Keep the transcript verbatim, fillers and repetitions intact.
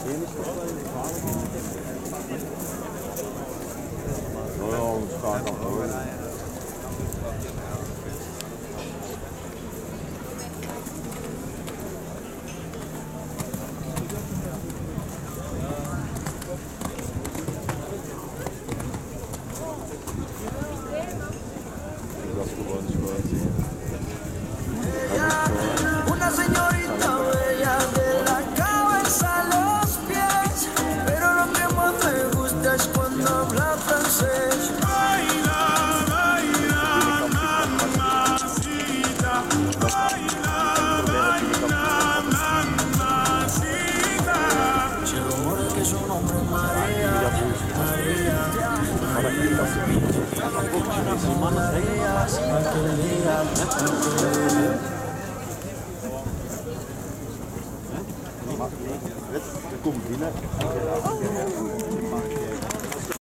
No, staat nog hoor. Una señorita bella de la cabeza a los pies, pero lo que más me gusta es cuando habla francés. Baila, baila, mamacita, baila, baila, mamacita. Si el amor es que su nombre es María, María, María, aquel día, aquel día. Het komt binnen.